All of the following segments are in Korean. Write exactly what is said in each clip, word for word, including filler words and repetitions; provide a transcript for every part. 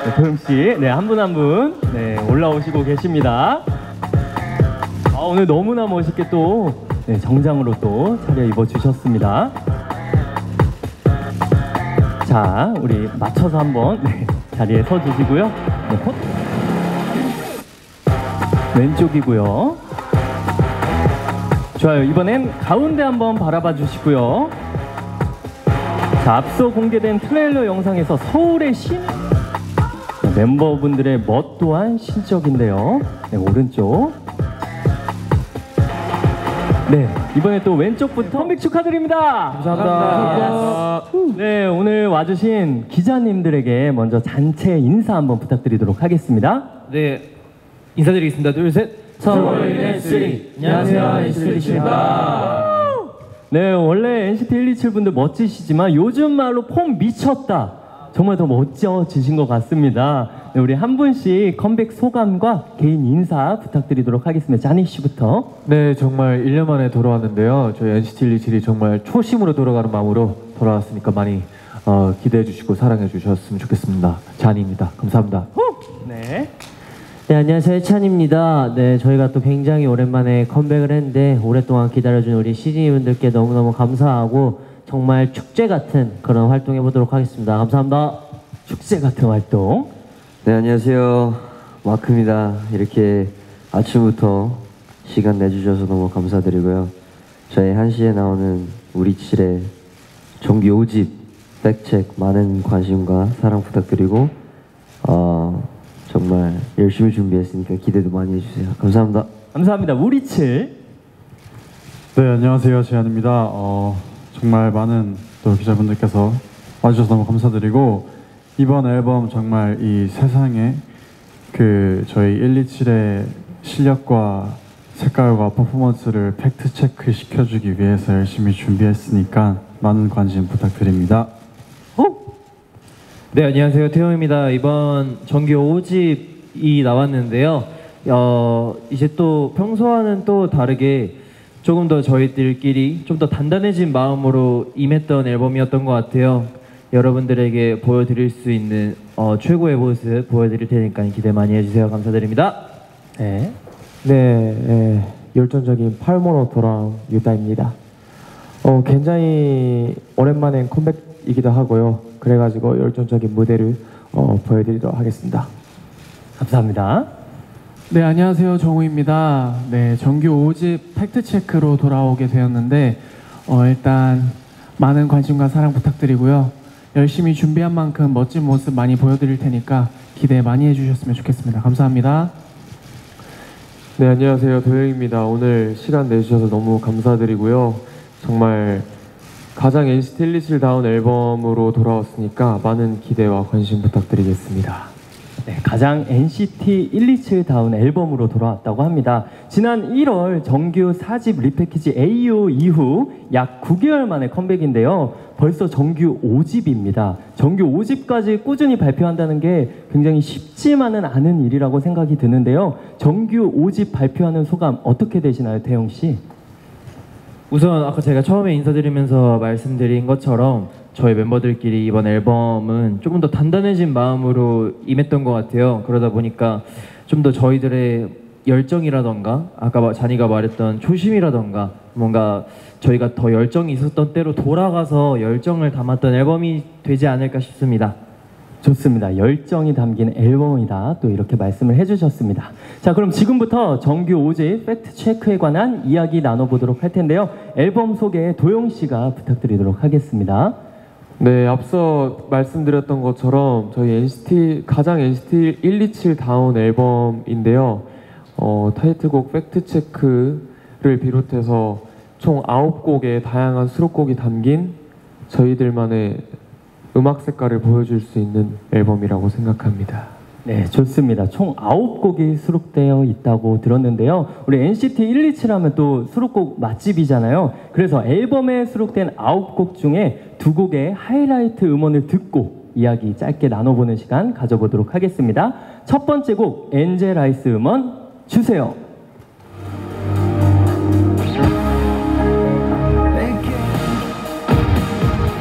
네, 도영씨, 네, 한 분 한 분, 네, 올라오시고 계십니다. 아, 오늘 너무나 멋있게 또, 네, 정장으로 또 차려입어 주셨습니다. 자, 우리 맞춰서 한번, 네, 자리에 서 주시고요. 네, 헛. 왼쪽이고요. 좋아요. 이번엔 가운데 한번 바라봐 주시고요. 자, 앞서 공개된 트레일러 영상에서 서울의 신, 네, 멤버분들의 멋 또한 신적인데요. 네, 오른쪽. 네, 이번에 또 왼쪽부터 컴백 축하드립니다. 감사합니다. 네, 오늘 와주신 기자님들에게 먼저 단체 인사 한번 부탁드리도록 하겠습니다. 네, 인사드리겠습니다. 둘, 셋. 서울 엔시티. 안녕하세요, 엔시티 일이칠입니다. 네, 원래 엔시티 일이칠 분들 멋지시지만 요즘 말로 폼 미쳤다. 정말 더 멋져지신 것 같습니다. 네, 우리 한 분씩 컴백 소감과 개인 인사 부탁드리도록 하겠습니다. 자니 씨부터. 네, 정말 일 년 만에 돌아왔는데요. 저희 엔시티 일이칠이 정말 초심으로 돌아가는 마음으로 돌아왔으니까 많이 어, 기대해 주시고 사랑해 주셨으면 좋겠습니다. 자니입니다. 감사합니다. 네. 네, 안녕하세요, 해찬입니다. 네, 저희가 또 굉장히 오랜만에 컴백을 했는데 오랫동안 기다려준 우리 시즈니분들께 너무너무 감사하고 정말 축제 같은 그런 활동 해보도록 하겠습니다. 감사합니다. 축제 같은 활동. 네, 안녕하세요, 마크입니다. 이렇게 아침부터 시간 내주셔서 너무 감사드리고요. 저희 한 시에 나오는 우리 칠의 정규 오 집 백책 많은 관심과 사랑 부탁드리고 어, 정말 열심히 준비했으니까 기대도 많이 해주세요. 감사합니다. 감사합니다. 우리 칠. 네, 안녕하세요, 재현입니다. 어, 정말 많은 또 기자분들께서 와주셔서 너무 감사드리고 이번 앨범 정말 이 세상에 그 저희 일이칠의 실력과 색깔과 퍼포먼스를 팩트 체크 시켜주기 위해서 열심히 준비했으니까 많은 관심 부탁드립니다. 네, 안녕하세요, 태용입니다. 이번 정규 오 집이 나왔는데요. 어, 이제 또 평소와는 또 다르게 조금 더 저희들끼리 좀 더 단단해진 마음으로 임했던 앨범이었던 것 같아요. 여러분들에게 보여드릴 수 있는 어, 최고의 모습 보여드릴 테니까 기대 많이 해주세요. 감사드립니다. 네. 네, 네, 열정적인 팔모로 돌아온 유다입니다. 어, 굉장히 오랜만에 컴백이기도 하고요. 그래가지고 열정적인 무대를 어, 보여드리도록 하겠습니다. 감사합니다. 네, 안녕하세요, 정우입니다. 네, 정규 오 집 팩트체크로 돌아오게 되었는데 어, 일단 많은 관심과 사랑 부탁드리고요. 열심히 준비한 만큼 멋진 모습 많이 보여드릴 테니까 기대 많이 해주셨으면 좋겠습니다. 감사합니다. 네, 안녕하세요, 도영입니다. 오늘 시간 내주셔서 너무 감사드리고요. 정말 가장 엔시티 일이칠다운 앨범으로 돌아왔으니까 많은 기대와 관심 부탁드리겠습니다. 네, 가장 엔시티 일이칠다운 앨범으로 돌아왔다고 합니다. 지난 일월 정규 사 집 리패키지 에이오 이후 약 구 개월 만에 컴백인데요. 벌써 정규 오 집입니다. 정규 오 집까지 꾸준히 발표한다는 게 굉장히 쉽지만은 않은 일이라고 생각이 드는데요. 정규 오 집 발표하는 소감 어떻게 되시나요, 태용 씨? 우선 아까 제가 처음에 인사드리면서 말씀드린 것처럼 저희 멤버들끼리 이번 앨범은 조금 더 단단해진 마음으로 임했던 것 같아요. 그러다 보니까 좀 더 저희들의 열정이라던가 아까 자니가 말했던 초심이라던가 뭔가 저희가 더 열정이 있었던 때로 돌아가서 열정을 담았던 앨범이 되지 않을까 싶습니다. 좋습니다. 열정이 담긴 앨범이다. 또 이렇게 말씀을 해주셨습니다. 자, 그럼 지금부터 정규 오 집 팩트 체크에 관한 이야기 나눠보도록 할 텐데요. 앨범 소개 도영 씨가 부탁드리도록 하겠습니다. 네, 앞서 말씀드렸던 것처럼 저희 엔시티 가장 엔시티 일이칠다운 앨범인데요. 어, 타이틀곡 팩트체크를 비롯해서 총 아홉 곡의 다양한 수록곡이 담긴 저희들만의 음악 색깔을 보여줄 수 있는 앨범이라고 생각합니다. 네, 좋습니다. 총 아홉 곡이 수록되어 있다고 들었는데요. 우리 엔시티 일이칠 하면 또 수록곡 맛집이잖아요. 그래서 앨범에 수록된 아홉 곡 중에 두 곡의 하이라이트 음원을 듣고 이야기 짧게 나눠보는 시간 가져보도록 하겠습니다. 첫 번째 곡 엔젤아이스 음원 주세요.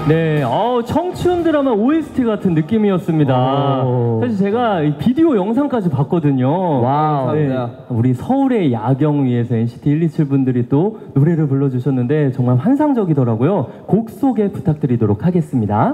네, 어, 청춘 드라마 오에스티 같은 느낌이었습니다. 오. 사실 제가 이 비디오 영상까지 봤거든요. 와우. 네, 우리 서울의 야경 위에서 엔시티 일이칠 분들이 또 노래를 불러주셨는데 정말 환상적이더라고요. 곡 소개 부탁드리도록 하겠습니다.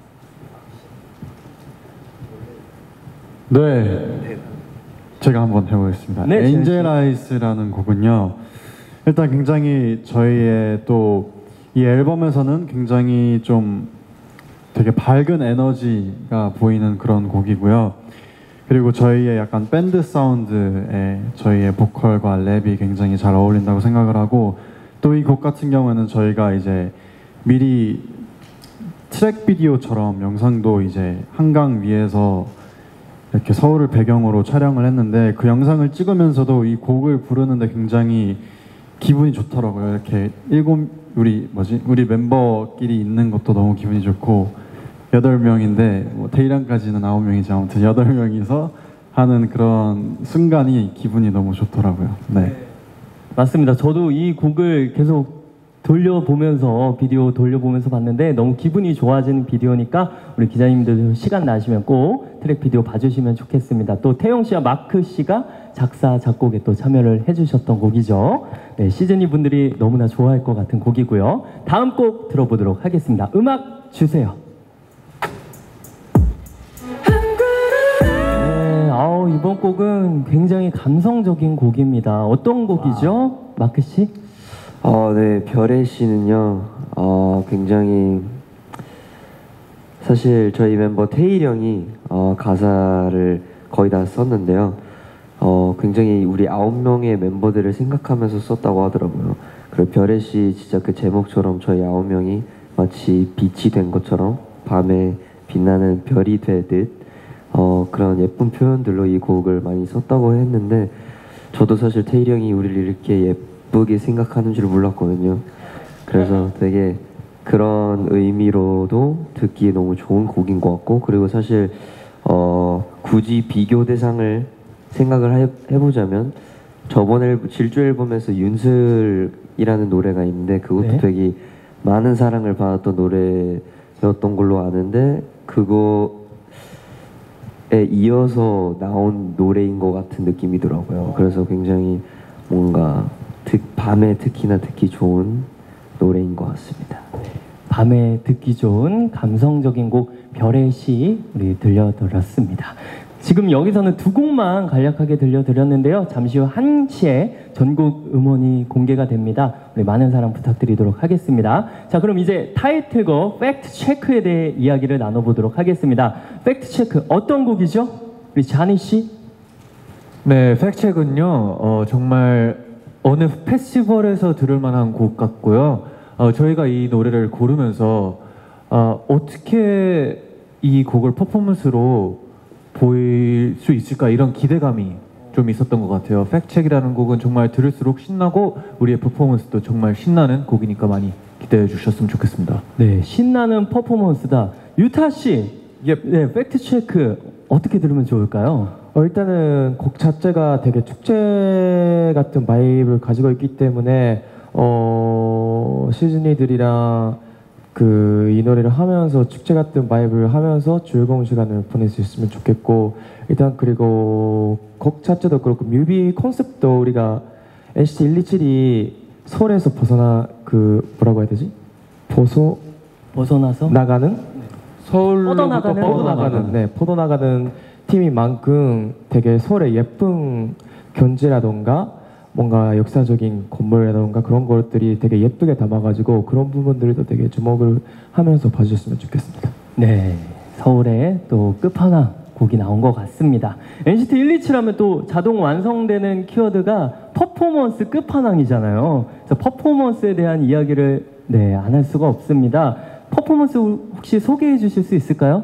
네, 제가 한번 해보겠습니다. 네, 엔젤 아이스라는 곡은요, 일단 굉장히 저희의 또 이 앨범에서는 굉장히 좀 되게 밝은 에너지가 보이는 그런 곡이고요. 그리고 저희의 약간 밴드 사운드에 저희의 보컬과 랩이 굉장히 잘 어울린다고 생각을 하고, 또 이 곡 같은 경우에는 저희가 이제 미리 트랙 비디오처럼 영상도 이제 한강 위에서 이렇게 서울을 배경으로 촬영을 했는데, 그 영상을 찍으면서도 이 곡을 부르는데 굉장히 기분이 좋더라고요. 이렇게 일곱 우리 뭐지 우리 멤버끼리 있는 것도 너무 기분이 좋고, 여덟 명인데 뭐 테이랑까지는 아홉 명이지 아무튼 여덟 명이서 하는 그런 순간이 기분이 너무 좋더라고요. 네. 맞습니다. 저도 이 곡을 계속 돌려보면서 비디오 돌려보면서 봤는데 너무 기분이 좋아지는 비디오니까 우리 기자님들도 시간 나시면 꼭 트랙 비디오 봐주시면 좋겠습니다. 또 태용 씨와 마크 씨가 작사 작곡에 또 참여를 해주셨던 곡이죠. 네, 시즈니 분들이 너무나 좋아할 것 같은 곡이고요. 다음 곡 들어보도록 하겠습니다. 음악 주세요. 네, 아우, 이번 곡은 굉장히 감성적인 곡입니다. 어떤 곡이죠, 마크 씨? 어, 네, 별의 씨는요, 어, 굉장히 사실 저희 멤버 태일 형이 어, 가사를 거의 다 썼는데요. 어, 굉장히 우리 아홉 명의 멤버들을 생각하면서 썼다고 하더라고요. 그리고 별의 씨 진짜 그 제목처럼 저희 아홉 명이 마치 빛이 된 것처럼 밤에 빛나는 별이 되듯 어, 그런 예쁜 표현들로 이 곡을 많이 썼다고 했는데, 저도 사실 태일 형이 우리를 이렇게 예쁜 예쁘게 생각하는 줄 몰랐거든요. 그래서 되게 그런 의미로도 듣기에 너무 좋은 곡인 것 같고, 그리고 사실 어, 굳이 비교 대상을 생각을 해, 해보자면 저번 앨범, 질주 앨범에서 윤슬이라는 노래가 있는데 그것도 네. 되게 많은 사랑을 받았던 노래였던 걸로 아는데, 그거에 이어서 나온 노래인 것 같은 느낌이더라고요. 그래서 굉장히 뭔가 특, 밤에 특히나 듣기 좋은 노래인 것 같습니다. 밤에 듣기 좋은 감성적인 곡 별의 시 우리 들려드렸습니다. 지금 여기서는 두 곡만 간략하게 들려드렸는데요. 잠시 후 한 시에 전국 음원이 공개가 됩니다. 우리 많은 사랑 부탁드리도록 하겠습니다. 자, 그럼 이제 타이틀곡 팩트 체크에 대해 이야기를 나눠보도록 하겠습니다. 팩트 체크 어떤 곡이죠? 우리 자니 씨? 네, 팩트체크는요, 어, 정말 어느 페스티벌에서 들을 만한 곡 같고요. 어, 저희가 이 노래를 고르면서 어, 어떻게 이 곡을 퍼포먼스로 보일 수 있을까, 이런 기대감이 좀 있었던 것 같아요. 팩트체크라는 곡은 정말 들을수록 신나고 우리의 퍼포먼스도 정말 신나는 곡이니까 많이 기대해 주셨으면 좋겠습니다. 네, 신나는 퍼포먼스다. 유타 씨, 예. 네, 팩트 체크 어떻게 들으면 좋을까요? 어, 일단은 곡 자체가 되게 축제 같은 바이브를 가지고 있기 때문에 어, 시즈니들이랑 그 이 노래를 하면서 축제 같은 바이브를 하면서 즐거운 시간을 보낼 수 있으면 좋겠고, 일단 그리고 곡 자체도 그렇고 뮤비 컨셉도 우리가 엔시티 일이칠이 서울에서 벗어나 그 뭐라고 해야 되지? 벗어 벗어나서 나가는 서울로부터 뻗어나가는 뻗어나가는. 뻗어나가는 네 뻗어나가는 팀인 만큼 되게 서울의 예쁜 견지라던가 뭔가 역사적인 건물이라던가 그런 것들이 되게 예쁘게 담아가지고 그런 부분들도 되게 주목을 하면서 봐주셨으면 좋겠습니다. 네, 서울의 또 끝판왕 곡이 나온 것 같습니다. 엔시티 일이칠 하면 또 자동 완성되는 키워드가 퍼포먼스 끝판왕이잖아요. 그래서 퍼포먼스에 대한 이야기를 네, 안 할 수가 없습니다. 퍼포먼스 혹시 소개해 주실 수 있을까요?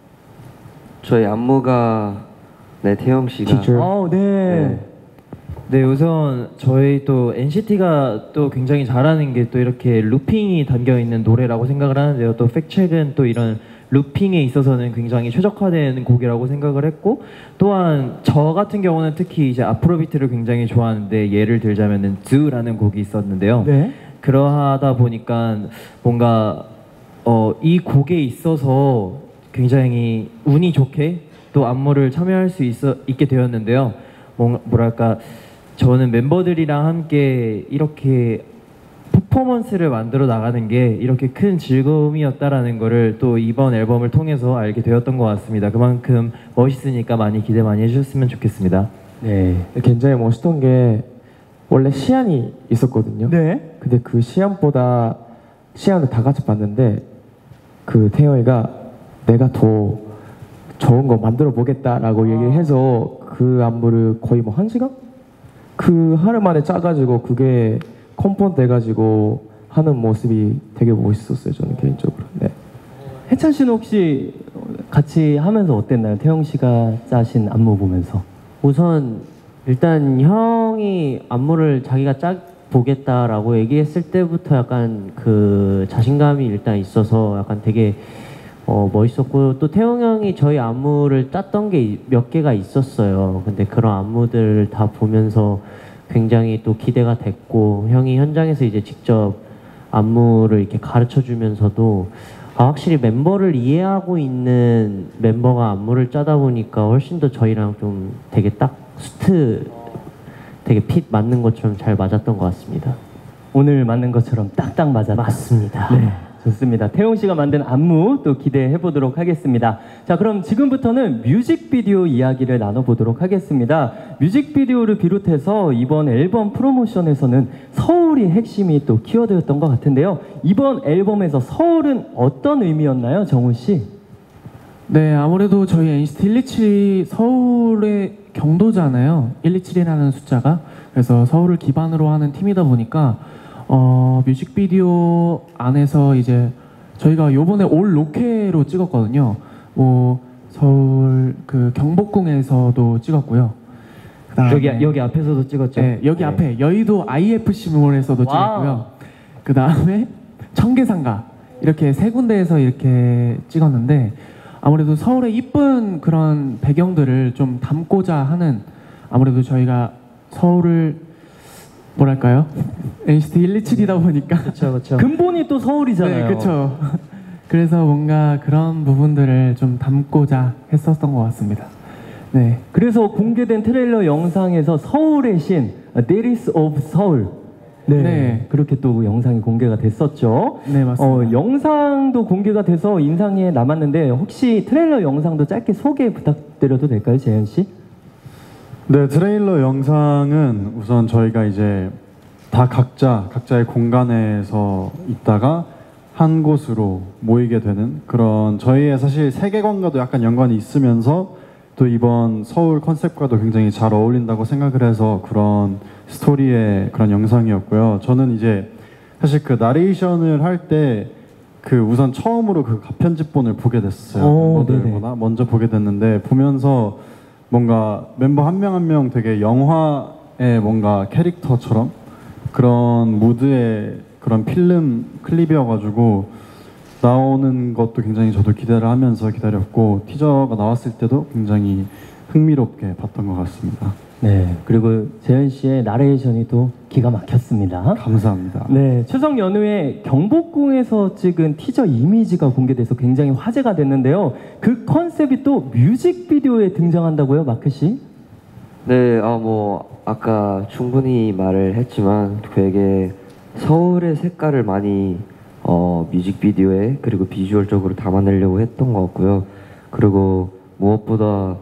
저희 안무가 네, 태영 씨가 어, 네. 네. 네, 우선 저희 또 엔시티가 또 굉장히 잘하는 게 또 이렇게 루핑이 담겨 있는 노래라고 생각을 하는데요. 또 팩트체크는 또 이런 루핑에 있어서는 굉장히 최적화된 곡이라고 생각을 했고, 또한 저 같은 경우는 특히 이제 아프로비트를 굉장히 좋아하는데, 예를 들자면은 Do라는 곡이 있었는데요. 네. 그러하다 보니까 뭔가 어, 이 곡에 있어서 굉장히 운이 좋게 또 안무를 참여할 수 있어, 있게 되었는데요. 뭐, 뭐랄까 저는 멤버들이랑 함께 이렇게 퍼포먼스를 만들어 나가는 게 이렇게 큰 즐거움이었다라는 거를 또 이번 앨범을 통해서 알게 되었던 것 같습니다. 그만큼 멋있으니까 많이 기대 많이 해주셨으면 좋겠습니다. 네. 굉장히 멋있던 게 원래 시안이 있었거든요. 네. 근데 그 시안보다 시안을 다 같이 봤는데 그 태영이가 내가 더 좋은 거 만들어 보겠다라고 얘기를 해서 그 안무를 거의 뭐 한 시간? 그 하루 만에 짜가지고 그게 컴포트 돼가지고 하는 모습이 되게 멋있었어요. 저는 개인적으로. 네. 해찬 씨는 혹시 같이 하면서 어땠나요? 태영 씨가 짜신 안무 보면서. 우선 일단 형이 안무를 자기가 짜 보겠다라고 얘기했을 때부터 약간 그 자신감이 일단 있어서 약간 되게 어 멋있었고, 또 태용 형이 저희 안무를 짰던 게 몇 개가 있었어요. 근데 그런 안무들을 다 보면서 굉장히 또 기대가 됐고, 형이 현장에서 이제 직접 안무를 이렇게 가르쳐 주면서도 아, 확실히 멤버를 이해하고 있는 멤버가 안무를 짜다 보니까 훨씬 더 저희랑 좀 되게 딱 수트 되게 핏 맞는 것처럼 잘 맞았던 것 같습니다. 오늘 맞는 것처럼 딱딱 맞았다. 맞습니다. 네, 좋습니다. 태용 씨가 만든 안무 또 기대해 보도록 하겠습니다. 자, 그럼 지금부터는 뮤직비디오 이야기를 나눠보도록 하겠습니다. 뮤직비디오를 비롯해서 이번 앨범 프로모션에서는 서울이 핵심이 또 키워드였던 것 같은데요. 이번 앨범에서 서울은 어떤 의미였나요, 정훈 씨? 네, 아무래도 저희 엔시티 일이칠이 서울의 경도잖아요. 일이칠이라는 숫자가. 그래서 서울을 기반으로 하는 팀이다 보니까 어, 뮤직비디오 안에서 이제 저희가 요번에 올 로케로 찍었거든요. 뭐 서울 그 경복궁에서도 찍었고요. 그다음에 여기 여기 앞에서도 찍었죠. 네, 여기 네. 앞에 여의도 아이에프씨몰에서도 찍었고요. 그 다음에 청계산가 이렇게 세 군데에서 이렇게 찍었는데, 아무래도 서울의 이쁜 그런 배경들을 좀 담고자 하는, 아무래도 저희가 서울을 뭐랄까요? 엔시티 일이칠이다 보니까 그렇죠, 그렇죠. 근본이 또 서울이잖아요. 네, 그렇죠. 그래서 뭔가 그런 부분들을 좀 담고자 했었던 것 같습니다. 네. 그래서 공개된 트레일러 영상에서 서울의 신, That is of 서울. 네, 네. 그렇게 또 영상이 공개가 됐었죠. 네, 맞습니다. 어, 영상도 공개가 돼서 인상에 남았는데 혹시 트레일러 영상도 짧게 소개 부탁드려도 될까요, 재현 씨? 네, 트레일러 영상은 우선 저희가 이제 다 각자 각자의 공간에서 있다가 한 곳으로 모이게 되는 그런, 저희의 사실 세계관과도 약간 연관이 있으면서 또 이번 서울 컨셉과도 굉장히 잘 어울린다고 생각을 해서 그런 스토리의 그런 영상이었고요. 저는 이제 사실 그 나레이션을 할 때 그 우선 처음으로 그 편집본을 보게 됐어요. 오, 멤버들보다 먼저 보게 됐는데, 보면서 뭔가 멤버 한 명 한 명 되게 영화의 뭔가 캐릭터처럼 그런 무드의 그런 필름 클립이어가지고 나오는 것도 굉장히 저도 기대를 하면서 기다렸고, 티저가 나왔을 때도 굉장히 흥미롭게 봤던 것 같습니다. 네, 그리고 재현 씨의 나레이션이 또 기가 막혔습니다. 감사합니다. 네, 추석 연휴에 경복궁에서 찍은 티저 이미지가 공개돼서 굉장히 화제가 됐는데요. 그 컨셉이 또 뮤직비디오에 등장한다고요, 마크 씨? 네, 아, 뭐 아까 충분히 말을 했지만 되게 서울의 색깔을 많이 어, 뮤직비디오에 그리고 비주얼적으로 담아내려고 했던 것 같고요. 그리고 무엇보다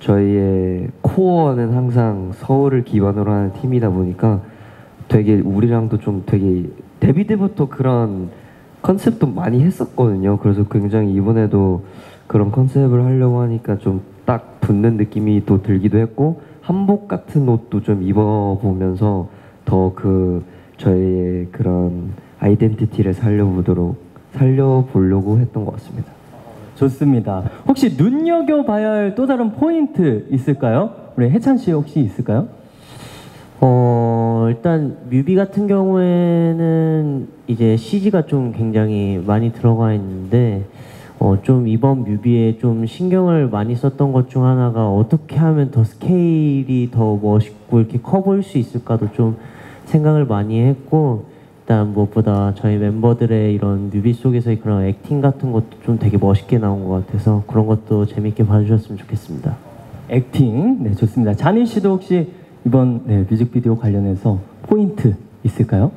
저희의 코어는 항상 서울을 기반으로 하는 팀이다 보니까 되게 우리랑도 좀 되게 데뷔 때부터 그런 컨셉도 많이 했었거든요. 그래서 굉장히 이번에도 그런 컨셉을 하려고 하니까 좀 딱 붙는 느낌이 또 들기도 했고, 한복 같은 옷도 좀 입어보면서 더 그 저희의 그런 아이덴티티를 살려보도록 살려보려고 했던 것 같습니다. 좋습니다. 혹시 눈여겨봐야 할 또 다른 포인트 있을까요? 우리 해찬 씨 혹시 있을까요? 어, 일단 뮤비 같은 경우에는 이제 씨지가 좀 굉장히 많이 들어가 있는데, 어, 좀 이번 뮤비에 좀 신경을 많이 썼던 것 중 하나가 어떻게 하면 더 스케일이 더 멋있고 이렇게 커 보일 수 있을까도 좀 생각을 많이 했고, 일단 무엇보다 저희 멤버들의 이런 뮤비 속에서의 그런 액팅 같은 것도 좀 되게 멋있게 나온 것 같아서 그런 것도 재밌게 봐주셨으면 좋겠습니다. 액팅, 네 좋습니다. 자니 씨도 혹시 이번 네, 뮤직비디오 관련해서 포인트 있을까요?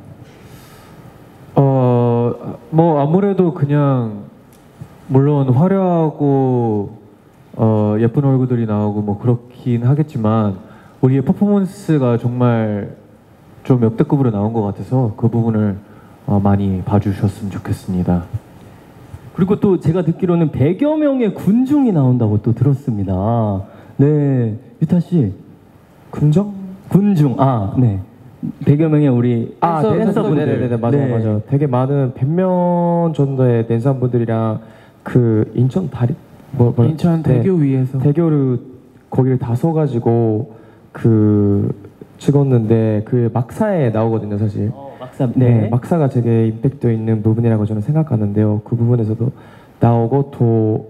어, 뭐 아무래도 그냥 물론 화려하고 어, 예쁜 얼굴들이 나오고 뭐 그렇긴 하겠지만 우리의 퍼포먼스가 정말 좀 역대급으로 나온 것 같아서 그 부분을 어, 많이 봐주셨으면 좋겠습니다. 그리고 또 제가 듣기로는 백여 명의 군중이 나온다고 또 들었습니다. 네, 유타 씨. 군정? 군중, 아, 네. 백여 명의 우리 아, 댄서, 댄서분들. 댄서분들. 네네네, 맞아요, 네. 맞아요. 되게 많은 백 명 정도의 댄서분들이랑 그 인천 다리, 뭐, 뭐 인천 대교 위에서 대교를 거기를 다 서가지고 그 찍었는데 그 막사에 나오거든요, 사실. 어, 막사, 네. 네. 막사가 되게 임팩트 있는 부분이라고 저는 생각하는데요. 그 부분에서도 나오고 또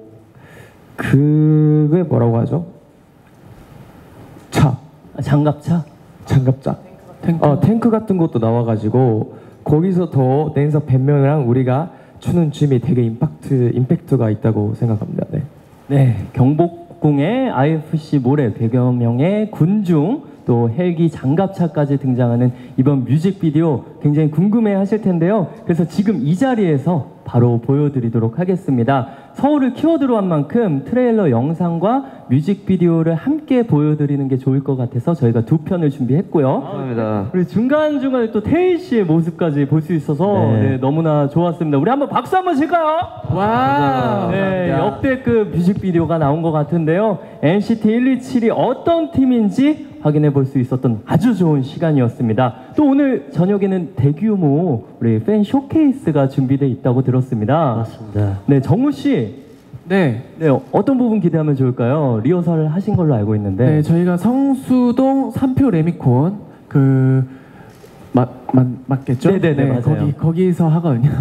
그게 뭐라고 하죠? 차, 아, 장갑차? 장갑차. 탱크. 어, 탱크 같은 것도 나와가지고 거기서 더 댄서 백 명이랑 우리가 추는 춤이 되게 임팩트, 임팩트가 있다고 생각합니다. 네. 네, 경복궁의 아이에프씨 모래 백여 명의 군중 또 헬기 장갑차까지 등장하는 이번 뮤직비디오 굉장히 궁금해 하실 텐데요. 그래서 지금 이 자리에서 바로 보여드리도록 하겠습니다. 서울을 키워드로 한 만큼 트레일러 영상과 뮤직비디오를 함께 보여드리는 게 좋을 것 같아서 저희가 두 편을 준비했고요. 감사합니다. 우리 중간중간에 또 태희 씨의 모습까지 볼 수 있어서 네. 네, 너무나 좋았습니다. 우리 한번 박수 한번 칠까요? 와. 네, 역대급 뮤직비디오가 나온 것 같은데요. 엔시티 일이칠이 어떤 팀인지 확인해 볼 수 있었던 아주 좋은 시간이었습니다. 또 오늘 저녁에는 대규모 우리 팬 쇼케이스가 준비되어 있다고 들었습니다. 맞습니다. 네, 정우 씨. 네. 네, 어떤 부분 기대하면 좋을까요? 리허설 하신 걸로 알고 있는데. 네, 저희가 성수동 삼표 레미콘 그 맞, 맞, 맞겠죠? 네네네, 맞아요. 거기 거기서 하거든요.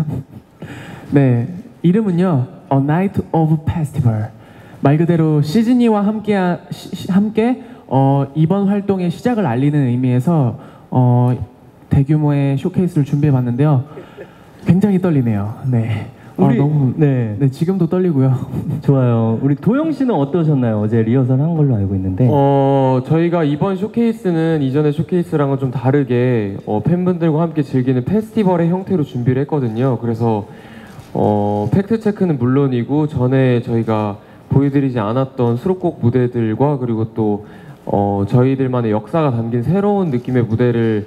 네, 이름은요 A Night of Festival. 말 그대로 시즈니와 함께 시, 함께 어, 이번 활동의 시작을 알리는 의미에서 어, 대규모의 쇼케이스를 준비해봤는데요. 굉장히 떨리네요. 네. 어, 우리 너무 네. 네, 지금도 떨리고요. 좋아요. 우리 도영 씨는 어떠셨나요? 어제 리허설 한 걸로 알고 있는데. 어, 저희가 이번 쇼케이스는 이전의 쇼케이스랑은 좀 다르게 어, 팬분들과 함께 즐기는 페스티벌의 형태로 준비를 했거든요. 그래서 어, 팩트체크는 물론이고 전에 저희가 보여드리지 않았던 수록곡 무대들과 그리고 또 어, 저희들만의 역사가 담긴 새로운 느낌의 무대를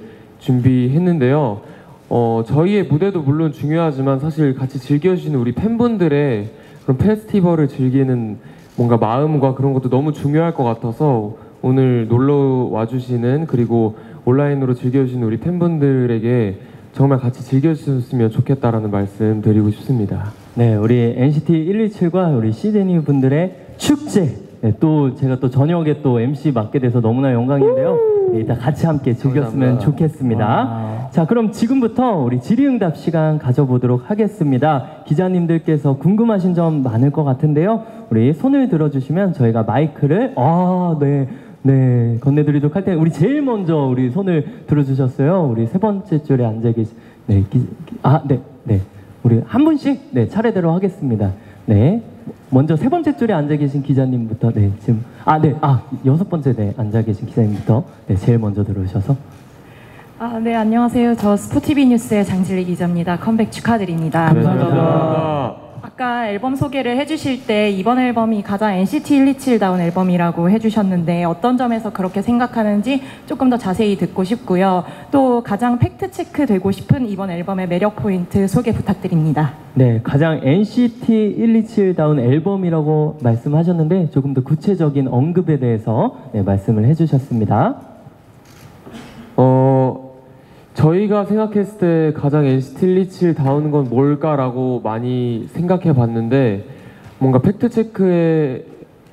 준비했는데요. 어, 저희의 무대도 물론 중요하지만 사실 같이 즐겨주시는 우리 팬분들의 그런 페스티벌을 즐기는 뭔가 마음과 그런 것도 너무 중요할 것 같아서 오늘 놀러 와주시는 그리고 온라인으로 즐겨주시는 우리 팬분들에게 정말 같이 즐겨주셨으면 좋겠다라는 말씀 드리고 싶습니다. 네, 우리 엔시티 일이칠과 우리 시드니 분들의 축제. 네, 또 제가 또 저녁에 또 엠씨 맡게 돼서 너무나 영광인데요. 네, 이따 같이 함께 즐겼으면 감사합니다. 좋겠습니다. 와우. 자, 그럼 지금부터 우리 질의응답 시간 가져보도록 하겠습니다. 기자님들께서 궁금하신 점 많을 것 같은데요. 우리 손을 들어주시면 저희가 마이크를 아, 네. 네, 건네드리도록 할 때 우리 제일 먼저 우리 손을 들어주셨어요. 우리 세 번째 줄에 앉아 계신 네, 기, 기, 아, 네, 네, 우리 한 분씩 네 차례대로 하겠습니다. 네, 먼저 세 번째 줄에 앉아 계신 기자님부터 네 지금 아, 네, 아 여섯 번째 네 앉아 계신 기자님부터 네 제일 먼저 들어오셔서 아, 네, 안녕하세요. 저 스포티비 뉴스의 장진리 기자입니다. 컴백 축하드립니다. 감사합니다. 아까 앨범 소개를 해주실 때 이번 앨범이 가장 엔시티 일이칠다운 앨범이라고 해주셨는데 어떤 점에서 그렇게 생각하는지 조금 더 자세히 듣고 싶고요. 또 가장 팩트체크 되고 싶은 이번 앨범의 매력 포인트 소개 부탁드립니다. 네, 가장 엔시티 일이칠다운 앨범이라고 말씀하셨는데 조금 더 구체적인 언급에 대해서 네, 말씀을 해주셨습니다. 어, 저희가 생각했을 때 가장 엔시티 일이칠다운 건 뭘까라고 많이 생각해 봤는데 뭔가 팩트체크에서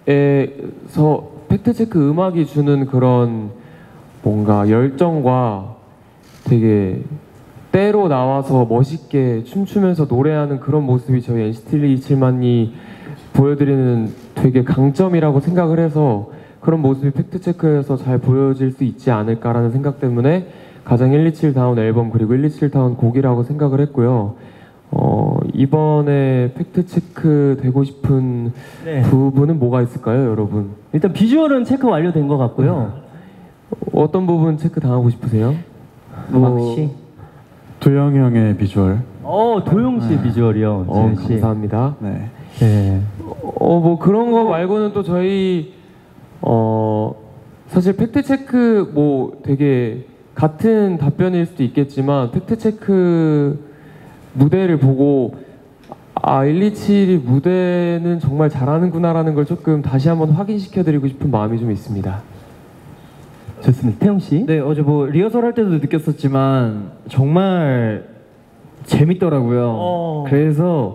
팩트체크 음악이 주는 그런 뭔가 열정과 되게 때로 나와서 멋있게 춤추면서 노래하는 그런 모습이 저희 엔시티 일이칠만이 보여드리는 되게 강점이라고 생각을 해서 그런 모습이 팩트체크에서 잘 보여질 수 있지 않을까라는 생각 때문에 가장 일이칠다운 앨범 그리고 일이칠다운 곡이라고 생각을 했고요. 어, 이번에 팩트체크 되고 싶은 네. 부분은 뭐가 있을까요, 여러분? 일단 비주얼은 체크 완료된 것 같고요. 어떤 부분 체크 당하고 싶으세요? 막씨. 도영이 형의 비주얼. 어, 도영 씨 비주얼이요. 어, 지은 씨. 감사합니다. 네. 네. 어, 뭐 그런 거 말고는 또 저희 어 사실 팩트 체크 뭐 되게 같은 답변일 수도 있겠지만 팩트 체크 무대를 보고 아 일이칠이 무대는 정말 잘하는구나라는 걸 조금 다시 한번 확인시켜드리고 싶은 마음이 좀 있습니다. 좋습니다. 태영 씨. 네, 어제 뭐 리허설 할 때도 느꼈었지만 정말 재밌더라고요. 어. 그래서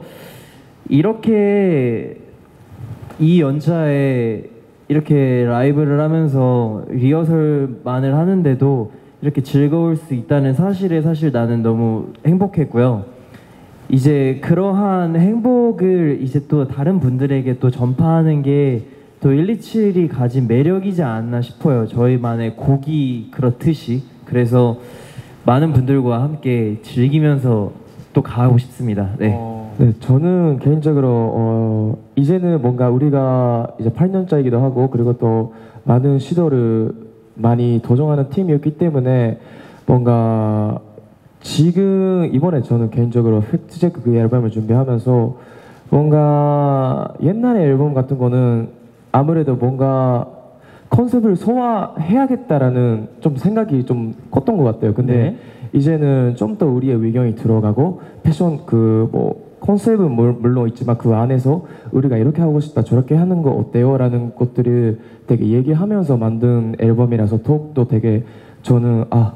이렇게 이 연차에 이렇게 라이브를 하면서 리허설만을 하는데도 이렇게 즐거울 수 있다는 사실에 사실 나는 너무 행복했고요. 이제 그러한 행복을 이제 또 다른 분들에게 또 전파하는 게 또 일이칠이 가진 매력이지 않나 싶어요. 저희만의 곡이 그렇듯이. 그래서 많은 분들과 함께 즐기면서 또 가고 싶습니다. 네. 어. 네, 저는 개인적으로 어, 이제는 뭔가 우리가 이제 팔 년차이기도 하고 그리고 또 많은 시도를 많이 도전하는 팀이었기 때문에 뭔가 지금 이번에 저는 개인적으로 팩트체크 그 앨범을 준비하면서 뭔가 옛날의 앨범 같은 거는 아무래도 뭔가 컨셉을 소화해야겠다라는 좀 생각이 좀 컸던 것 같아요. 근데 네. 이제는 좀 더 우리의 의견이 들어가고 패션 그 뭐 컨셉은 물론 있지만 그 안에서 우리가 이렇게 하고 싶다 저렇게 하는 거 어때요? 라는 것들을 되게 얘기하면서 만든 앨범이라서 더욱더 되게 저는 아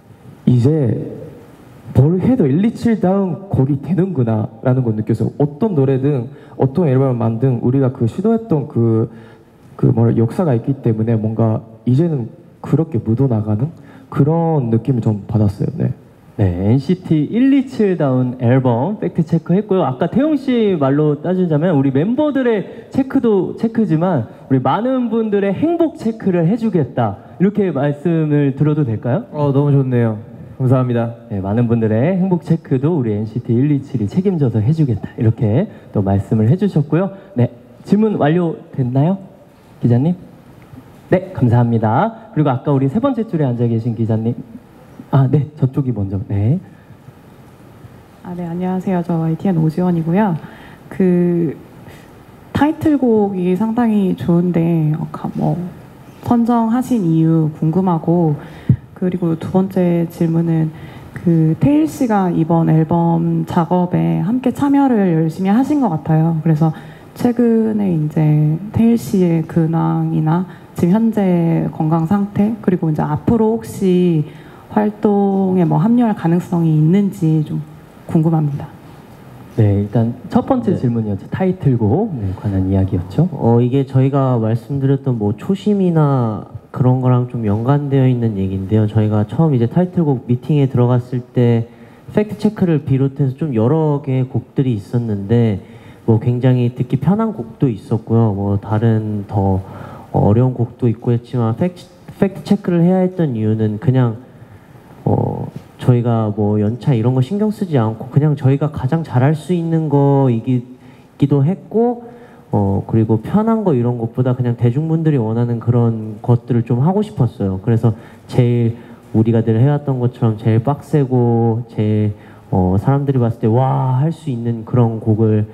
이제 뭘 해도 일이칠다운 곡이 되는구나 라는 걸 느껴서 어떤 노래든 어떤 앨범을 만든 우리가 그 시도했던 그, 그 뭐라 역사가 있기 때문에 뭔가 이제는 그렇게 묻어나가는 그런 느낌을 좀 받았어요. 네. 네, 엔시티 일이칠다운 앨범 팩트 체크했고요. 아까 태용 씨 말로 따지자면 우리 멤버들의 체크도 체크지만 우리 많은 분들의 행복 체크를 해주겠다 이렇게 말씀을 들어도 될까요? 어, 너무 좋네요. 감사합니다. 네, 많은 분들의 행복 체크도 우리 엔시티 일이칠이 책임져서 해주겠다 이렇게 또 말씀을 해주셨고요. 네, 질문 완료됐나요, 기자님? 네, 감사합니다. 그리고 아까 우리 세 번째 줄에 앉아 계신 기자님. 아, 네, 저쪽이 먼저. 네. 아, 네, 안녕하세요. 저 와이티엔 오지원이고요. 그 타이틀곡이 상당히 좋은데 어, 뭐 선정하신 이유 궁금하고 그리고 두 번째 질문은 그 테일 씨가 이번 앨범 작업에 함께 참여를 열심히 하신 것 같아요. 그래서 최근에 이제 테일 씨의 근황이나 지금 현재 건강 상태 그리고 이제 앞으로 혹시 활동에 뭐 합류할 가능성이 있는지 좀 궁금합니다. 네, 일단 첫 번째 네. 질문이었죠. 타이틀곡에 네, 관한 이야기였죠. 어, 이게 저희가 말씀드렸던 뭐 초심이나 그런 거랑 좀 연관되어 있는 얘기인데요. 저희가 처음 이제 타이틀곡 미팅에 들어갔을 때 팩트 체크를 비롯해서 좀 여러 개의 곡들이 있었는데 뭐 굉장히 듣기 편한 곡도 있었고요. 뭐 다른 더 어려운 곡도 있고 했지만 팩트, 팩트 체크를 해야 했던 이유는 그냥 어, 저희가 뭐 연차 이런 거 신경 쓰지 않고 그냥 저희가 가장 잘할 수 있는 거이기도 했고 어, 그리고 편한 거 이런 것보다 그냥 대중분들이 원하는 그런 것들을 좀 하고 싶었어요. 그래서 제일 우리가 늘 해왔던 것처럼 제일 빡세고 제일 어, 사람들이 봤을 때 와 할 수 있는 그런 곡을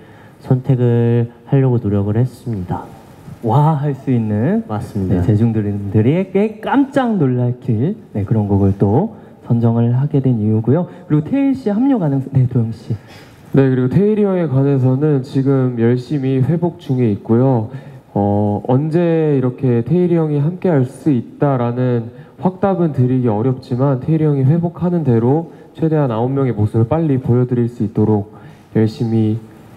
선택을 하려고 노력을 했습니다. 와 할 수 있는 맞습니다. 네, 대중들에게 깜짝 놀랄길 네, 그런 곡을 또 선정을 하게 된 이유고요. 그리고 태일 씨 합류 가능성, 네 도영 씨. 네, 그리고 태일이 형에 관해서는 지금 열심히 회복 중에 있고요. 어, 언제 이렇게 태일이 형이 함께 할 수 있다라는 확답은 드리기 어렵지만 태일이 형이 회복하는 대로 최대한 아홉 명의 모습을 빨리 보여드릴 수 있도록 열심히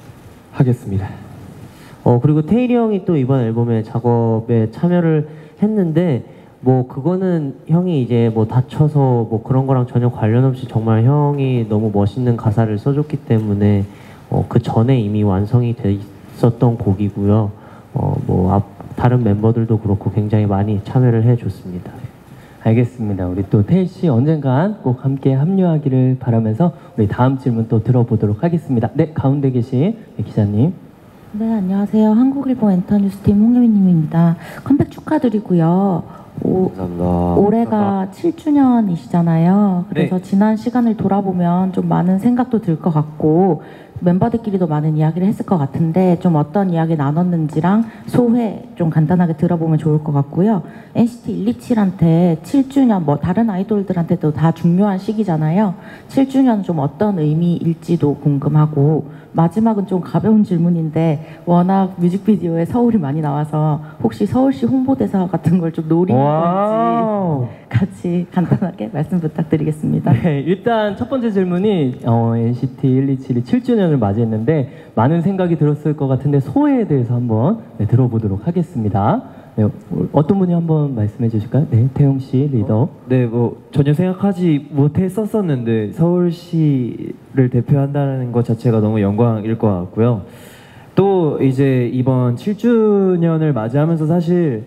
하겠습니다. 어, 그리고 태일이 형이 또 이번 앨범에 작업에 참여를 했는데 뭐 그거는 형이 이제 뭐 다쳐서 뭐 그런 거랑 전혀 관련 없이 정말 형이 너무 멋있는 가사를 써줬기 때문에 어, 그 전에 이미 완성이 돼 있었던 곡이고요. 어, 뭐 앞, 다른 멤버들도 그렇고 굉장히 많이 참여를 해줬습니다. 알겠습니다. 우리 또 태희 씨 언젠간 꼭 함께 합류하기를 바라면서 우리 다음 질문 또 들어보도록 하겠습니다. 네, 가운데 계신 기자님. 네, 안녕하세요. 한국일보 엔터뉴스팀 홍예민님입니다. 컴백 축하드리고요. 오, 감사합니다. 올해가 칠 주년이시잖아요. 그래서 네. 지난 시간을 돌아보면 좀 많은 생각도 들 것 같고 멤버들끼리도 많은 이야기를 했을 것 같은데 좀 어떤 이야기 나눴는지랑 소회 좀 간단하게 들어보면 좋을 것 같고요. 엔시티 일이칠한테 칠 주년, 뭐 다른 아이돌들한테도 다 중요한 시기잖아요. 칠 주년은 좀 어떤 의미일지도 궁금하고 마지막은 좀 가벼운 질문인데 워낙 뮤직비디오에 서울이 많이 나와서 혹시 서울시 홍보대사 같은 걸 좀 노리는 건지 같이 간단하게 말씀 부탁드리겠습니다. 네, 일단 첫 번째 질문이 어, 엔시티 일이칠이 칠 주년을 맞이했는데 많은 생각이 들었을 것 같은데 소회에 대해서 한번 네, 들어보도록 하겠습니다. 네, 어떤 분이 한번 말씀해 주실까요? 네, 태용 씨 리더. 네, 뭐 전혀 생각하지 못했었었는데 서울시를 대표한다는 것 자체가 너무 영광일 것 같고요. 또 이제 이번 칠 주년을 맞이하면서 사실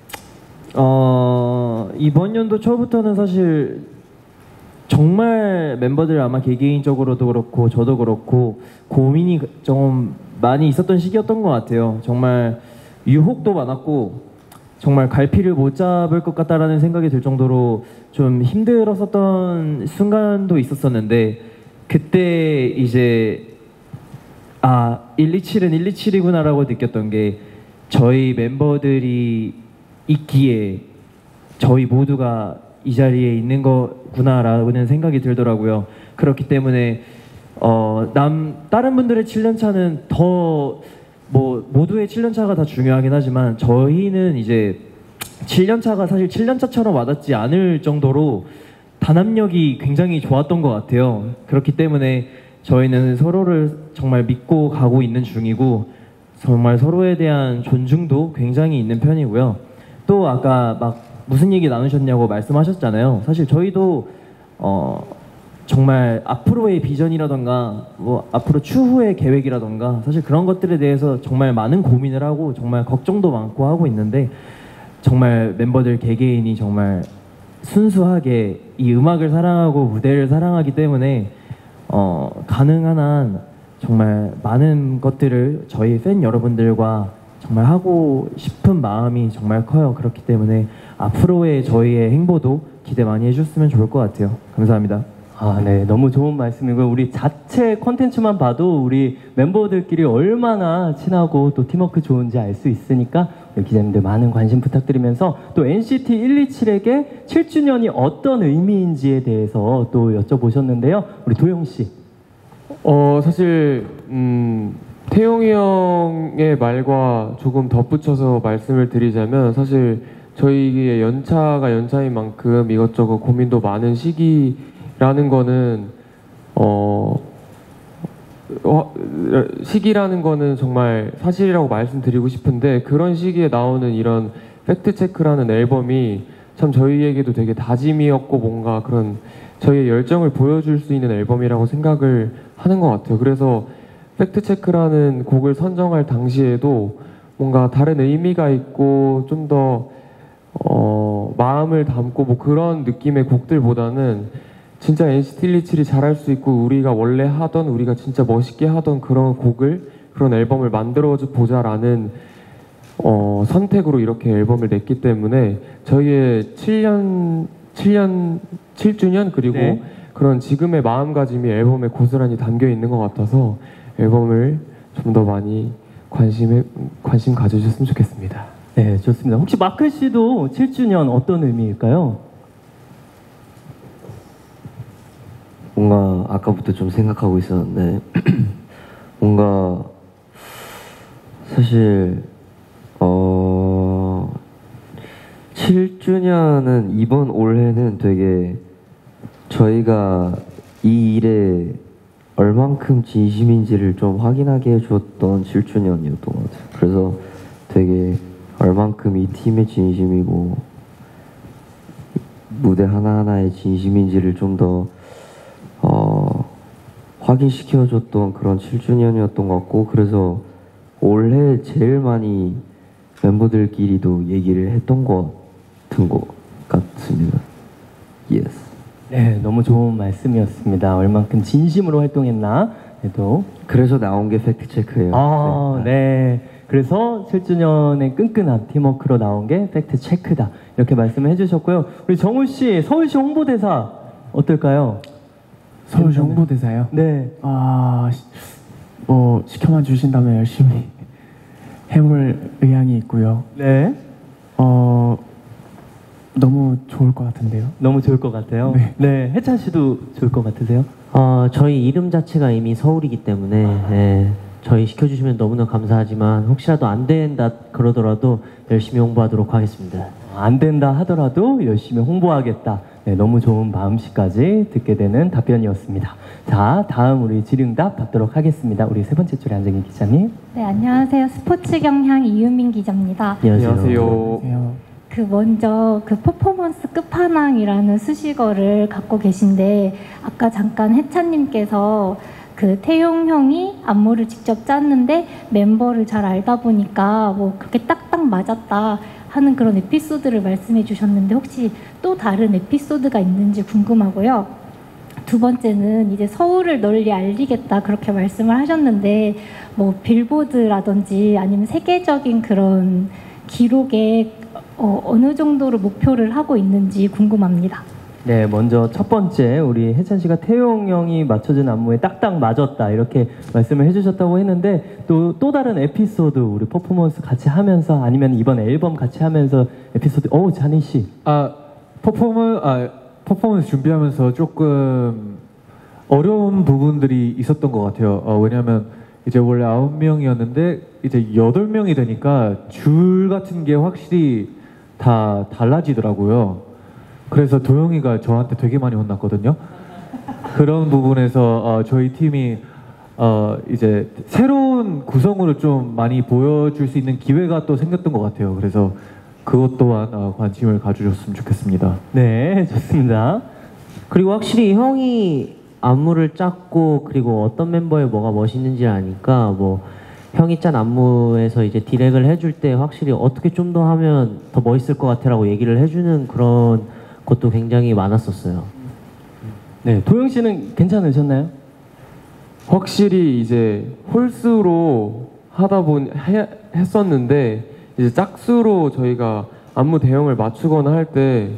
어, 이번 연도 초부터는 사실 정말 멤버들 아마 개개인적으로도 그렇고 저도 그렇고 고민이 좀 많이 있었던 시기였던 것 같아요. 정말 유혹도 많았고 정말 갈피를 못 잡을 것 같다라는 생각이 들 정도로 좀 힘들었었던 순간도 있었었는데 그때 이제 아 일이칠은 일이칠이구나라고 느꼈던 게 저희 멤버들이 있기에 저희 모두가 이 자리에 있는 거구나라는 생각이 들더라고요. 그렇기 때문에 어, 남 다른 분들의 칠 년 차는 더 뭐 모두의 칠 년 차가 다 중요하긴 하지만 저희는 이제 칠 년 차가 사실 칠 년 차처럼 와닿지 않을 정도로 단합력이 굉장히 좋았던 것 같아요. 그렇기 때문에 저희는 서로를 정말 믿고 가고 있는 중이고 정말 서로에 대한 존중도 굉장히 있는 편이고요. 또 아까 막 무슨 얘기 나누셨냐고 말씀하셨잖아요. 사실 저희도 어 정말 앞으로의 비전이라던가 뭐 앞으로 추후의 계획이라던가 사실 그런 것들에 대해서 정말 많은 고민을 하고 정말 걱정도 많고 하고 있는데 정말 멤버들 개개인이 정말 순수하게 이 음악을 사랑하고 무대를 사랑하기 때문에 어 가능한 한 정말 많은 것들을 저희 팬 여러분들과 정말 하고 싶은 마음이 정말 커요. 그렇기 때문에 앞으로의 저희의 행보도 기대 많이 해주셨으면 좋을 것 같아요. 감사합니다. 아, 네. 너무 좋은 말씀이고요. 우리 자체 콘텐츠만 봐도 우리 멤버들끼리 얼마나 친하고 또 팀워크 좋은지 알 수 있으니까 기자님들 많은 관심 부탁드리면서 또 엔시티 일이칠에게 칠 주년이 어떤 의미인지에 대해서 또 여쭤보셨는데요. 우리 도영 씨. 어, 사실 음, 태용이 형의 말과 조금 덧붙여서 말씀을 드리자면 사실 저희의 연차가 연차인 만큼 이것저것 고민도 많은 시기 라는 거는 어, 어 시기라는 거는 정말 사실이라고 말씀드리고 싶은데 그런 시기에 나오는 이런 팩트체크라는 앨범이 참 저희에게도 되게 다짐이었고 뭔가 그런 저희의 열정을 보여줄 수 있는 앨범이라고 생각을 하는 것 같아요. 그래서 팩트체크라는 곡을 선정할 당시에도 뭔가 다른 의미가 있고 좀 더 어, 마음을 담고 뭐 그런 느낌의 곡들보다는 진짜 엔시티 일이칠이 잘할 수 있고 우리가 원래 하던 우리가 진짜 멋있게 하던 그런 곡을 그런 앨범을 만들어 보자라는 어, 선택으로 이렇게 앨범을 냈기 때문에 저희의 칠 년 칠 년 칠 주년 그리고 네. 그런 지금의 마음가짐이 앨범에 고스란히 담겨 있는 것 같아서 앨범을 좀 더 많이 관심에 관심 가져주셨으면 좋겠습니다. 네, 좋습니다. 혹시 마크 씨도 칠 주년 어떤 의미일까요? 뭔가 아까부터 좀 생각하고 있었는데 뭔가 사실 어 칠 주년은 이번 올해는 되게 저희가 이 일에 얼만큼 진심인지를 좀 확인하게 해주었던 칠 주년이었던 것 같아요. 그래서 되게 얼만큼 이 팀의 진심이고 무대 하나하나의 진심인지를 좀 더 어, 확인시켜줬던 그런 칠 주년이었던 것 같고 그래서 올해 제일 많이 멤버들끼리도 얘기를 했던 것 같은 것 같은 좋습니다. Yes. 네, 너무 좋은 말씀이었습니다. 얼만큼 진심으로 활동했나 해도. 그래서 나온 게 팩트 체크예요. 아, 네. 네. 그래서 칠 주년의 끈끈한 팀워크로 나온 게 팩트 체크다. 이렇게 말씀을 해주셨고요. 우리 정우 씨, 서울시 홍보대사 어떨까요? 서울시 홍보대사요? 네. 아, 시- 뭐 시켜만 주신다면 열심히 해볼 의향이 있고요. 네. 어, 너무 좋을 것 같은데요. 너무 좋을 것 같아요. 네. 네. 해찬 씨도 좋을 것 같으세요? 어, 저희 이름 자체가 이미 서울이기 때문에 예, 저희 시켜주시면 너무나 감사하지만 혹시라도 안 된다 그러더라도 열심히 홍보하도록 하겠습니다. 안 된다 하더라도 열심히 홍보하겠다. 네, 너무 좋은 마음씨까지 듣게 되는 답변이었습니다. 자, 다음 우리 질의응답 받도록 하겠습니다. 우리 세 번째 줄에 앉아 계신 기자님. 네, 안녕하세요. 스포츠 경향 이유민 기자입니다. 안녕하세요. 그 먼저 그 퍼포먼스 끝판왕이라는 수식어를 갖고 계신데 아까 잠깐 해찬님께서 그 태용 형이 안무를 직접 짰는데 멤버를 잘 알다 보니까 뭐 그렇게 딱딱 맞았다 하는 그런 에피소드를 말씀해 주셨는데 혹시 또 다른 에피소드가 있는지 궁금하고요. 두 번째는 이제 서울을 널리 알리겠다 그렇게 말씀을 하셨는데 뭐 빌보드라든지 아니면 세계적인 그런 기록에 어, 어느 정도로 목표를 하고 있는지 궁금합니다. 네, 먼저 첫 번째 우리 해찬 씨가 태용 형이 맞춰준 안무에 딱딱 맞았다 이렇게 말씀을 해주셨다고 했는데 또 또 다른 에피소드 우리 퍼포먼스 같이 하면서 아니면 이번 앨범 같이 하면서 에피소드. 오, 자니 씨. 아 퍼포먼 아 퍼포먼스 준비하면서 조금 어려운 부분들이 있었던 것 같아요. 어, 왜냐하면 이제 원래 아홉 명이었는데 이제 여덟 명이 되니까 줄 같은 게 확실히 다 달라지더라고요. 그래서 도영이가 저한테 되게 많이 혼났거든요. 그런 부분에서 어, 저희 팀이 어, 이제 새로운 구성으로 좀 많이 보여줄 수 있는 기회가 또 생겼던 것 같아요. 그래서 그것 또한 어, 관심을 가져줬으면 좋겠습니다. 네, 좋습니다. 그리고 확실히 형이 안무를 짰고 그리고 어떤 멤버의 뭐가 멋있는지 아니까 뭐 형이 짠 안무에서 이제 디렉을 해줄 때 확실히 어떻게 좀 더 하면 더 멋있을 것 같아라고 얘기를 해주는 그런 것도 굉장히 많았었어요. 네, 도영 씨는 괜찮으셨나요? 확실히 이제 홀수로 하다 보니 해, 했었는데 이제 짝수로 저희가 안무 대형을 맞추거나 할 때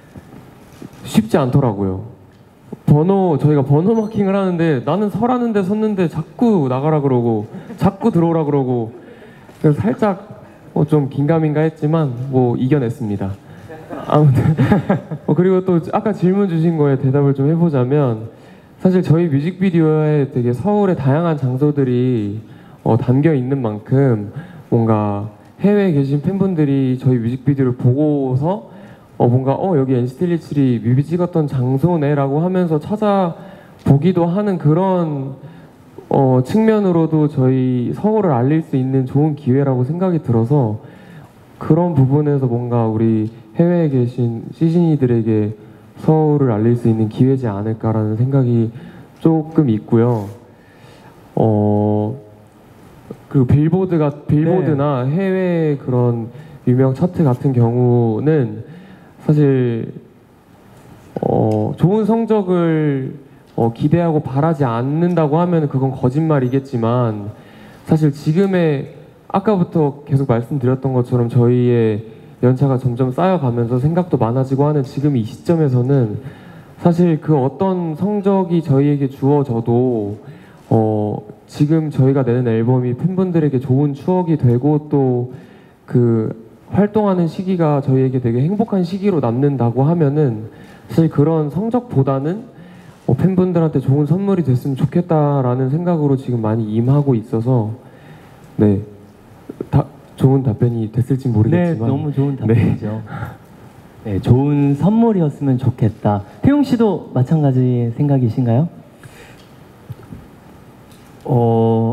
쉽지 않더라고요. 번호 저희가 번호 마킹을 하는데 나는 서라는 데 섰는데 자꾸 나가라 그러고 자꾸 들어오라 그러고 그래서 살짝 어, 좀 긴가민가 했지만 뭐 이겨냈습니다. 아무튼 어, 그리고 또 아까 질문 주신 거에 대답을 좀 해보자면 사실 저희 뮤직비디오에 되게 서울의 다양한 장소들이 어, 담겨 있는 만큼 뭔가 해외에 계신 팬분들이 저희 뮤직비디오를 보고서 어, 뭔가 어 여기 엔시티 일이칠이 뮤비 찍었던 장소네라고 하면서 찾아보기도 하는 그런 어, 측면으로도 저희 서울을 알릴 수 있는 좋은 기회라고 생각이 들어서 그런 부분에서 뭔가 우리 해외에 계신 시즈니들에게 서울을 알릴 수 있는 기회지 않을까라는 생각이 조금 있고요. 어, 그 빌보드가 빌보드나 네. 해외 그런 유명 차트 같은 경우는 사실 어, 좋은 성적을 어, 기대하고 바라지 않는다고 하면 그건 거짓말이겠지만 사실 지금의 아까부터 계속 말씀드렸던 것처럼 저희의 연차가 점점 쌓여가면서 생각도 많아지고 하는 지금 이 시점에서는 사실 그 어떤 성적이 저희에게 주어져도 어, 지금 저희가 내는 앨범이 팬분들에게 좋은 추억이 되고 또 그 활동하는 시기가 저희에게 되게 행복한 시기로 남는다고 하면은 사실 그런 성적보다는 어, 팬분들한테 좋은 선물이 됐으면 좋겠다라는 생각으로 지금 많이 임하고 있어서 네, 다 좋은 답변이 됐을지 모르겠지만 네, 너무 좋은 답변이죠. 네. 네, 좋은 선물이었으면 좋겠다. 태용 씨도 마찬가지 생각이신가요? 어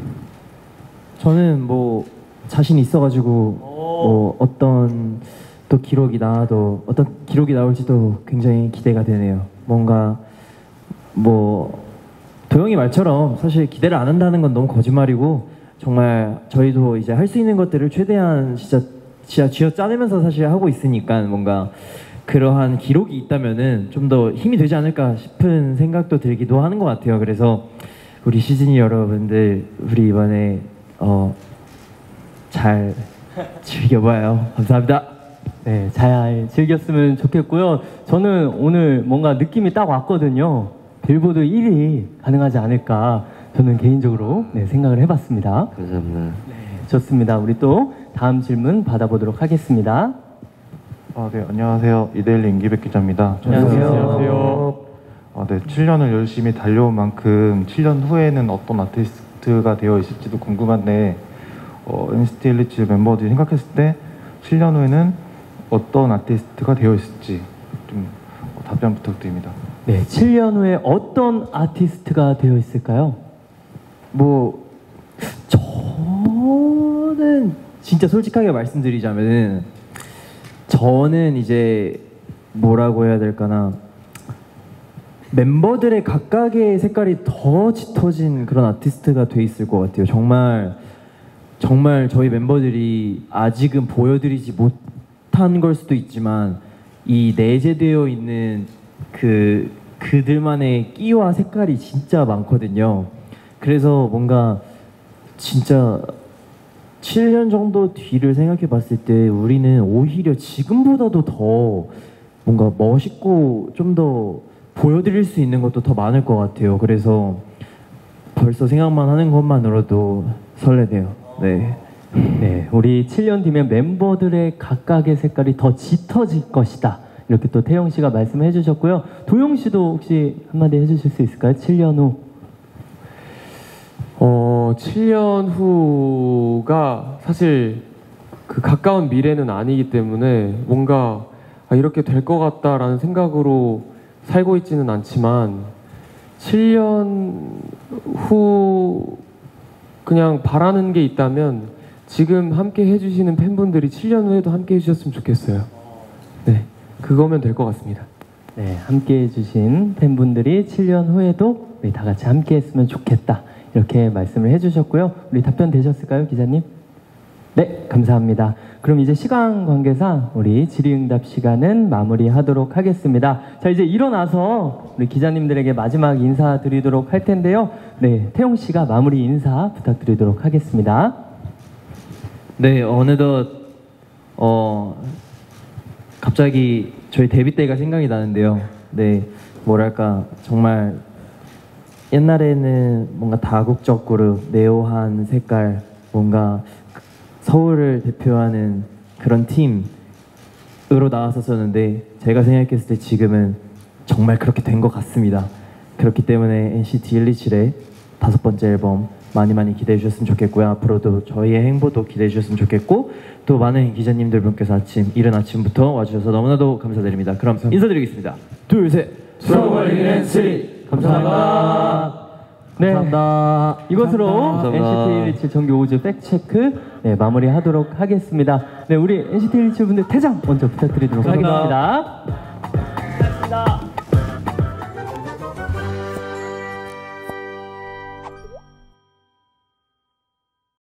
저는 뭐 자신 있어가지고 뭐 어떤 또 기록이 나와도 어떤 기록이 나올지도 굉장히 기대가 되네요. 뭔가 뭐 도영이 말처럼 사실 기대를 안 한다는 건 너무 거짓말이고 정말 저희도 이제 할 수 있는 것들을 최대한 진짜 진짜 쥐어 짜내면서 사실 하고 있으니까 뭔가 그러한 기록이 있다면은 좀 더 힘이 되지 않을까 싶은 생각도 들기도 하는 것 같아요. 그래서 우리 시즈니 여러분들 우리 이번에 어, 잘 즐겨봐요. 감사합니다. 네, 잘 즐겼으면 좋겠고요. 저는 오늘 뭔가 느낌이 딱 왔거든요. 빌보드 일 위 가능하지 않을까 저는 개인적으로 네, 생각을 해봤습니다. 감사합니다. 네, 좋습니다. 우리 또 다음 질문 받아보도록 하겠습니다. 아, 네, 안녕하세요. 이데일리 임기백 기자입니다. 안녕하세요. 안녕하세요. 아, 네, 칠 년을 열심히 달려온 만큼 칠 년 후에는 어떤 아티스트가 되어 있을지도 궁금한데 어, 엔시티 일이칠 멤버들이 생각했을 때 칠 년 후에는 어떤 아티스트가 되어 있을지 좀 답변 부탁드립니다. 네, 칠 년 후에 어떤 아티스트가 되어 있을까요? 뭐 저는 진짜 솔직하게 말씀드리자면은 저는 이제 뭐라고 해야 될까나 멤버들의 각각의 색깔이 더 짙어진 그런 아티스트가 돼 있을 것 같아요. 정말 정말 저희 멤버들이 아직은 보여드리지 못한 걸 수도 있지만 이 내재되어 있는 그 그들만의 끼와 색깔이 진짜 많거든요. 그래서 뭔가 진짜 칠 년 정도 뒤를 생각해 봤을 때 우리는 오히려 지금보다도 더 뭔가 멋있고 좀 더 보여드릴 수 있는 것도 더 많을 것 같아요. 그래서 벌써 생각만 하는 것만으로도 설레네요. 네. 네, 우리 칠 년 뒤면 멤버들의 각각의 색깔이 더 짙어질 것이다. 이렇게 또 태영 씨가 말씀해 주셨고요. 도영 씨도 혹시 한마디 해주실 수 있을까요? 칠 년 후. 어, 칠 년 후가 사실 그 가까운 미래는 아니기 때문에 뭔가 아, 이렇게 될 것 같다라는 생각으로 살고 있지는 않지만 칠 년 후 그냥 바라는 게 있다면 지금 함께 해주시는 팬분들이 칠 년 후에도 함께 해주셨으면 좋겠어요. 네, 그거면 될 것 같습니다. 네, 함께 해주신 팬분들이 칠 년 후에도 우리 다 같이 함께 했으면 좋겠다. 이렇게 말씀을 해주셨고요. 우리 답변 되셨을까요, 기자님? 네, 감사합니다. 그럼 이제 시간 관계상 우리 질의응답 시간은 마무리하도록 하겠습니다. 자, 이제 일어나서 우리 기자님들에게 마지막 인사드리도록 할 텐데요. 네, 태용 씨가 마무리 인사 부탁드리도록 하겠습니다. 네, 어느덧 어 갑자기 저희 데뷔 때가 생각이 나는데요. 네, 뭐랄까 정말 옛날에는 뭔가 다국적 그룹, 네오한 색깔, 뭔가 서울을 대표하는 그런 팀으로 나왔었었는데 제가 생각했을 때 지금은 정말 그렇게 된 것 같습니다. 그렇기 때문에 엔시티 일이칠의 다섯 번째 앨범 많이 많이 기대해 주셨으면 좋겠고요. 앞으로도 저희의 행보도 기대해 주셨으면 좋겠고 또 많은 기자님들 분께서 아침, 이른 아침부터 와주셔서 너무나도 감사드립니다. 그럼 감사합니다. 인사드리겠습니다. 둘, 셋. 트러블 인앤쓰리 감사합니다. 네, 감사합니다. 이것으로 감사합니다. 엔시티 일이칠 정규 오 집 팩트체크 네, 마무리하도록 하겠습니다. 네, 우리 엔시티 일이칠 분들 퇴장 먼저 부탁드리도록 감사합니다. 하겠습니다.